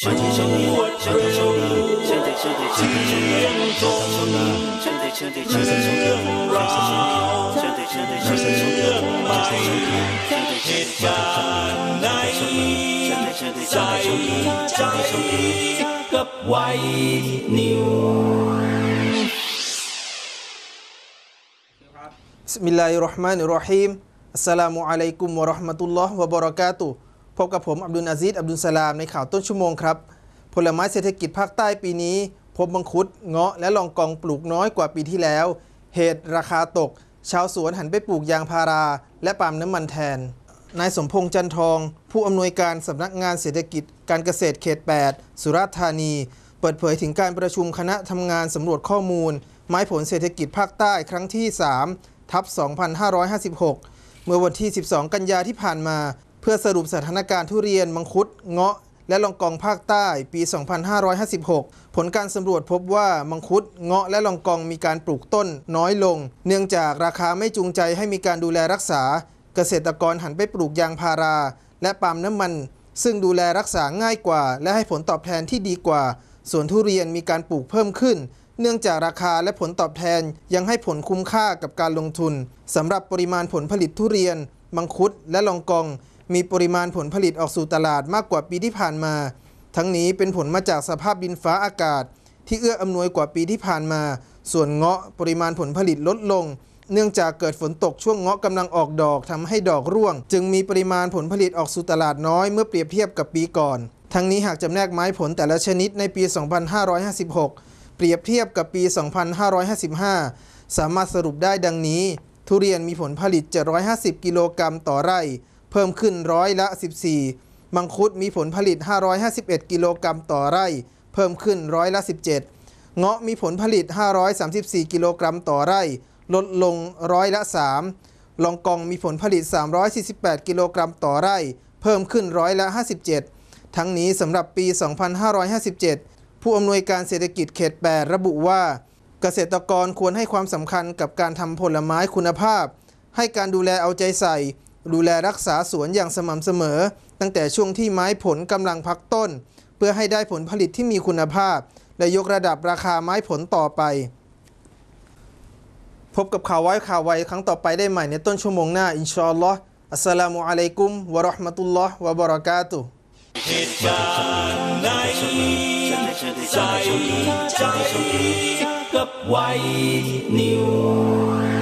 กับไวนิวบิสมิลลาฮิรเราะห์มานิรเราะฮีมอัสสลามุอะลัยกุมวะเราะห์มะตุลลอฮ์วะบะเราะกาตุฮ์พบกับผมอับดุลอาซีซอับดุลสลามในข่าวต้นชั่วโมงครับผลไม้เศรษฐกิจภาคใต้ปีนี้พบมังคุดเงาะและลองกองปลูกน้อยกว่าปีที่แล้วเหตุราคาตกชาวสวนหันไปปลูกยางพาราและปาล์มน้ำมันแทนนายสมพงษ์จันทองผู้อำนวยการสำนักงานเศรษฐกิจการเกษตรเขต 8 สุราษฎร์ธานีเปิดเผยถึงการประชุมคณะทำงานสำรวจข้อมูลไม้ผลเศรษฐกิจภาคใต้ครั้งที่ 3/2556 เมื่อวันที่ 12 กันยาที่ผ่านมาเพื่อสรุปสถานการณ์ทุเรียนมังคุดเงาะและลองกองภาคใต้ปี 2556 ผลการสำรวจพบว่ามังคุดเงาะและลองกองมีการปลูกต้นน้อยลงเนื่องจากราคาไม่จูงใจให้มีการดูแลรักษาเกษตรกรหันไปปลูกยางพาราและปาล์มน้ำมันซึ่งดูแลรักษาง่ายกว่าและให้ผลตอบแทนที่ดีกว่าส่วนทุเรียนมีการปลูกเพิ่มขึ้นเนื่องจากราคาและผลตอบแทนยังให้ผลคุ้มค่ากับการลงทุนสำหรับปริมาณผลผลิตทุเรียนมังคุดและลองกองมีปริมาณผลผลิตออกสู่ตลาดมากกว่าปีที่ผ่านมาทั้งนี้เป็นผลมาจากสภาพดินฟ้าอากาศที่เอื้ออำนวยกว่าปีที่ผ่านมาส่วนเงาะปริมาณผลผลิตลดลงเนื่องจากเกิดฝนตกช่วงเงาะกำลังออกดอกทำให้ดอกร่วงจึงมีปริมาณผลผลิตออกสู่ตลาดน้อยเมื่อเปรียบเทียบกับปีก่อนทั้งนี้หากจำแนกไม้ผลแต่ละชนิดในปี 2556 เปรียบเทียบกับปี 2555 สามารถสรุปได้ดังนี้ทุเรียนมีผลผลิต750กิโลกรัมต่อไร่เพิ่มขึ้นร้อยละ 14มังคุดมีผลผลิต551กิโลกรัมต่อไร่เพิ่มขึ้นร้อยละ 17เงาะมีผลผลิต534กิโลกรัมต่อไร่ลดลงร้อยละ 3ลองกองมีผลผลิต348กิโลกรัมต่อไร่เพิ่มขึ้นร้อยละ 57ทั้งนี้สำหรับปี 2557 ผู้อำนวยการเศรษฐกิจเขต 8 ระบุว่าเกษตรกรควรให้ความสำคัญกับการทำผลไม้คุณภาพให้การดูแลเอาใจใส่ดูแลรักษาสวนอย่างสม่ำเสมอตั้งแต่ช่วงที่ไม้ผลกำลังพักต้นเพื่อให้ได้ผลผลิตที่มีคุณภาพและยกระดับราคาไม้ผลต่อไปพบกับข่าวไวครั้งต่อไปได้ใหม่ในต้นชั่วโมงหน้าอินชาอัลลอฮ์อัสสลามุอะลัยกุมวะเราะห์มะตุลลอฮ์วะบะเราะกาตุฮ์เหตุการณ์ในใจกับไวนิว